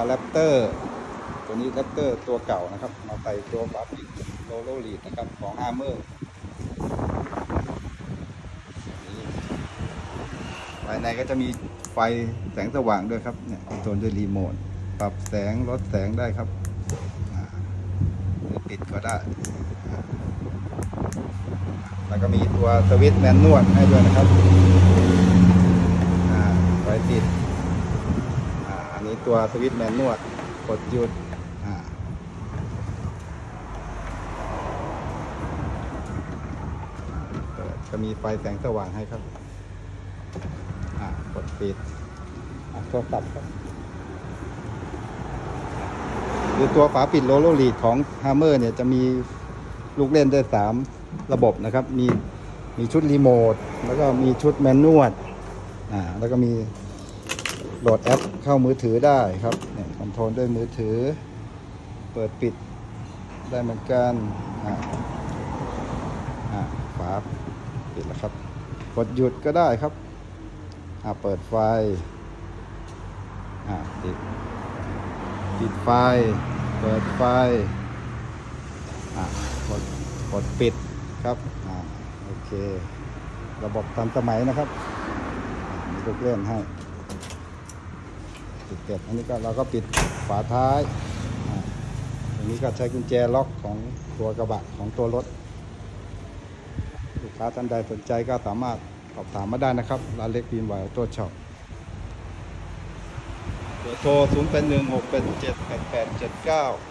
แรปเตอร์ตัวนี้แรปเตอร์ตัวเก่านะครับมาใส่ตัวฝาปิดโลโลลีดนะครับของฮาร์เมอร์ภายในก็จะมีไฟแสงสว่างด้วยครับเนี่ยคอนโทรลด้วยรีโมทปรับแสงลดแสงได้ครับหรือปิดก็ได้แล้วก็มีตัวสวิตช์แมนนวลให้ด้วยนะครับไฟติดอันนี้ตัวสวิตช์แมนนวลกดหยุดก็มีไฟแสงสว่างให้ครับกดปิดโทรศัพท์ครับคือตัวฝาปิดโลโลลีดของ Hammer เนี่ยจะมีลูกเล่นได้3ระบบนะครับมีชุดรีโมทแล้วก็มีชุดแมนนวลแล้วก็มีโหลดแอปเข้ามือถือได้ครับเนี่ยคอนโทรลด้วยมือถือเปิดปิดได้เหมือนกันฝาปิดแล้วครับกดหยุดก็ได้ครับเปิดไฟปิดไฟเปิดไฟกดปิดครับโอเคระบบทันสมัยนะครับมีลูกเล่นให้ปิดเสร็จอันนี้ก็เราก็ปิดฝาท้ายอันนี้ก็ใช้กุญแจล็อกของตัวกระบะของตัวรถลูกค้าท่านใดสนใจก็สามารถสอบถามมาได้นะครับร้านเล็กบีมไวออโต้ช็อปเบอร์โทร 0816878879